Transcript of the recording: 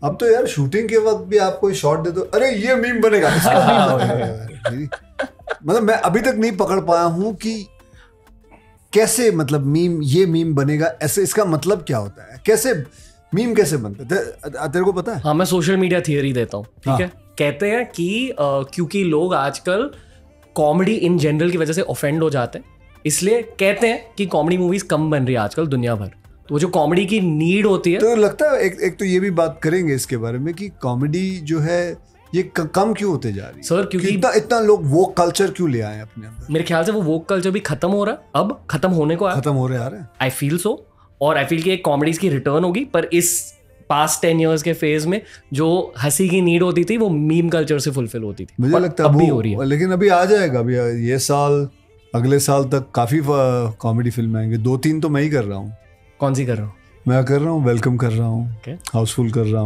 अब तो यार शूटिंग के वक्त भी आप कोई शॉट दे दो, अरे ये मीम बनेगा, इसका मीम बनेगा। मतलब मैं अभी तक नहीं पकड़ पाया हूँ कि कैसे, मतलब मीम, ये मीम बनेगा ऐसे, इसका मतलब क्या होता है, कैसे मीम कैसे बनता है, तेरे को पता है? हाँ, मैं सोशल मीडिया थियरी देता हूँ, ठीक है। कहते हैं कि क्योंकि लोग आजकल कॉमेडी इन जनरल की वजह से ऑफेंड हो जाते हैं, इसलिए कहते हैं कि कॉमेडी मूवीज कम बन रही है आजकल दुनिया भर। तो जो कॉमेडी की नीड होती है, तो लगता है एक तो ये भी बात करेंगे इसके बारे में कि कॉमेडी जो है ये कम क्यों होते जा रही है सर, क्योंकि इतना लोग वो कल्चर क्यों ले आए अपने अंदर? मेरे ख्याल से वो वोक कल्चर भी खत्म हो रहा है, अब खत्म होने को खत्म हो रहे आ रहे हैं। I feel so. और आई फील कि एक कॉमेडीज की रिटर्न होगी, पर इस पास्ट 10 years के फेज में जो हंसी की नीड होती थी वो मीम कल्चर से फुलफिल होती थी। मुझे लगता है अब भी हो रही है, लेकिन अभी आ जाएगा, अभी ये साल, अगले साल तक काफी कॉमेडी फिल्म आएंगे। 2-3 तो मैं ही कर रहा हूँ। कौन सी कर रहा हूँ? मैं कर रहा हूँ, वेलकम कर रहा हूँ, हाउसफुल कर रहा हूँ।